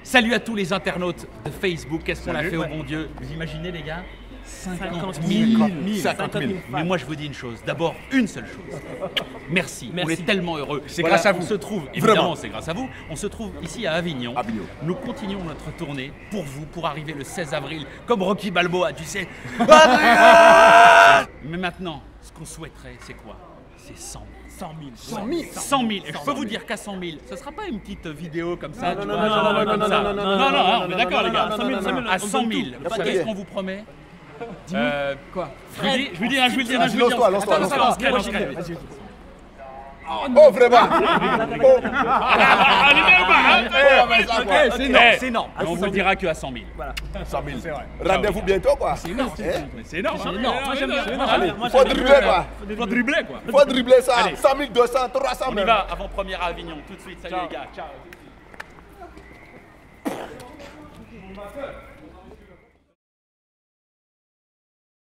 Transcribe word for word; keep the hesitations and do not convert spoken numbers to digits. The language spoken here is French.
Salut à tous les internautes de Facebook. Qu'est-ce qu'on a fait au bon Dieu? Vous imaginez les gars? cinquante mille. cinquante mille. Mais moi je vous dis une chose, d'abord une seule chose. Merci, Merci. on est tellement heureux. C'est grâce à vous. On se trouve, Vraiment. évidemment c'est grâce à vous, on se trouve ici à Avignon. Avignon. Nous continuons notre tournée pour vous, pour arriver le seize avril, comme Rocky Balboa, tu sais. Mais maintenant, ce qu'on souhaiterait, c'est quoi? C'est cent mille. cent mille. cent mille. Et je peux vous dire qu'à cent mille, ce sera pas une petite vidéo comme ça. Non, tu non, vois, non, genre, non, non, comme non, ça. non, non, non, non, non, non, on est non, d'accord non, les gars. non, non, non, non, non, À on cent donne mille, tout. qu'est-ce qu'on vous promet? Euh, Quoi? Je vous le dis, je vous le dis, hein, je vous le dis, hein, je vous le dis. Lance-toi, lance-toi, Attends, lance-toi. attends, crème, Vas-y, crème. vas-y. Oh, vraiment? Oh. Allez, viens, va, hein. Eh, mais ça, quoi. C'est énorme, Eh, c'est énorme. mais on vous le dira que à cent mille. cent mille. Rendez-vous bientôt, quoi. C'est énorme. Eh? Mais c'est énorme. C'est hein. énorme. Moi, j'aime bien. Allez, Moi, Allez, j'aime bien. faut dribbler, quoi. faut dribbler quoi. Faut dribbler ça. Allez. cent mille, deux cents, trois cents On y même. va, avant-première à Avignon, tout de suite. Salut les gars, ciao.